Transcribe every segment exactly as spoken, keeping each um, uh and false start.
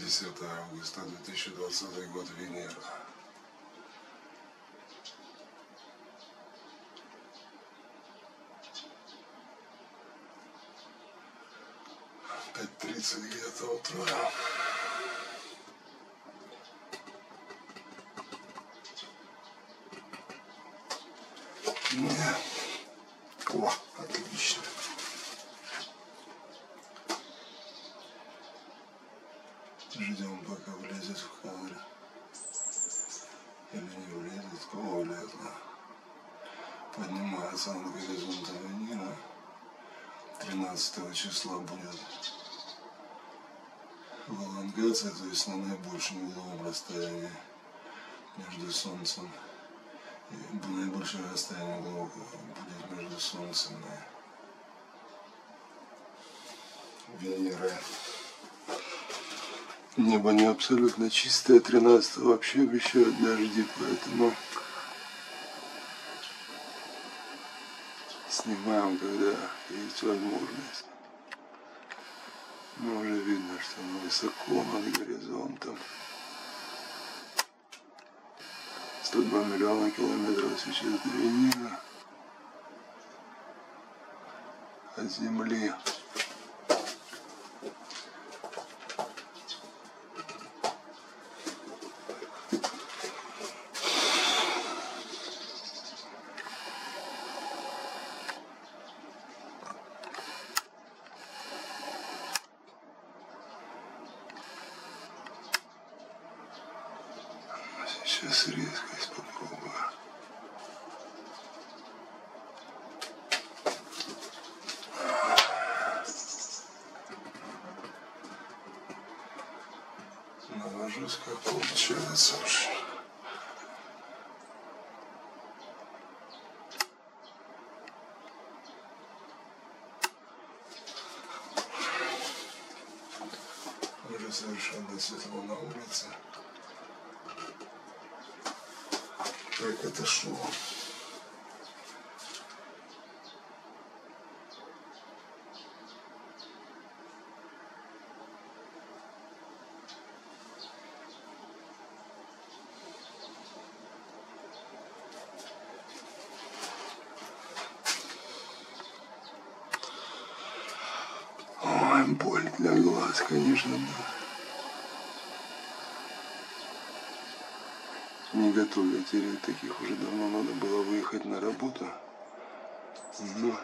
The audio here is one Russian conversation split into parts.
десятое августа две тысячи двадцатый год, Венера. пять тридцать где-то утра. Нет. О, отлично. Ждем, пока влезет в кадр. Или не влезет, кого влезло. Поднимается над горизонтом Венера. тринадцатого числа будет элонгация, то есть на наибольшем угловом расстоянии между Солнцем и наибольшее расстояние углов будет между Солнцем и Венерой. Небо не абсолютно чистое, тринадцатого вообще обещают дожди, поэтому снимаем, когда есть возможность. Но уже видно, что оно высоко над горизонтом. сто два миллиона километров сейчас до Венеры от Земли. Сейчас резкость попробую. Навожусь, как получается уж. Уже совершенно светло на улице. Как это шло. Ой, боль для глаз, конечно, да. Не готов я терять таких, уже давно надо было выехать на работу. Но,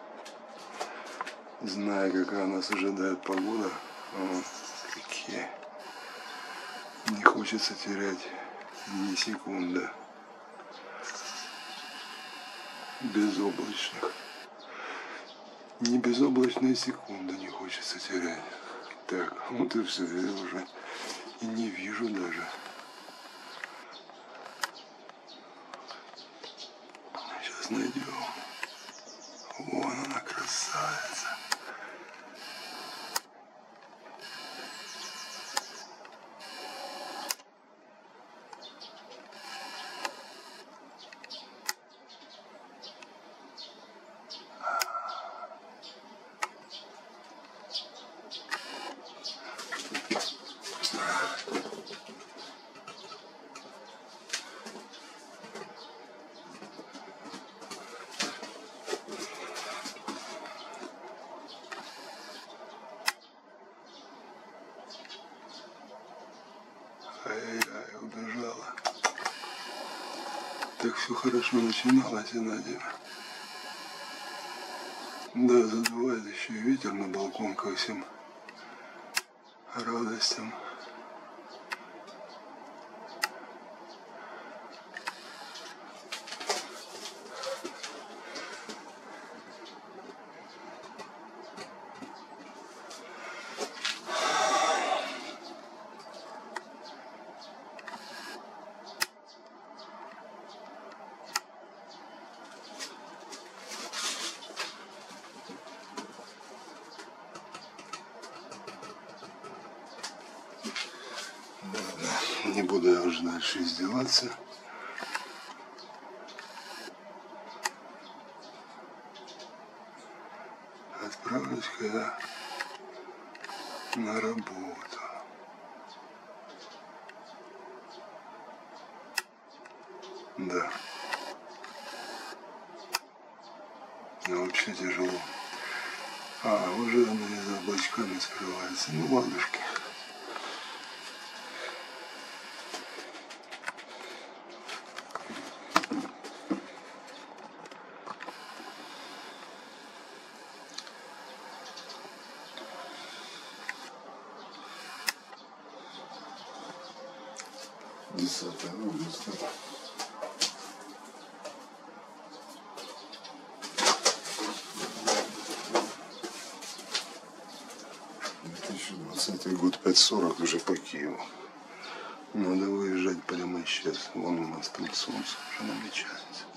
зная, какая нас ожидает погода, о, какие, не хочется терять ни секунды. Безоблачных. Ни безоблачной секунды не хочется терять. Так, вот и все, я уже и не вижу даже. Сейчас найдем. Вон она, красавица. Ай-яй-яй, убежала. Так все хорошо начиналось, Надя. Да, задувает еще и ветер на балкон ко всем радостям. Не буду я уже дальше издеваться. Отправлюсь-ка я на работу. Да. Но вообще тяжело. А, уже она за облачками скрывается. Ну, ладушки. десятое августа. две тысячи двадцатый год, пять сорок уже по Киеву. Надо выезжать прямо сейчас. Вон у нас там солнце уже намечается.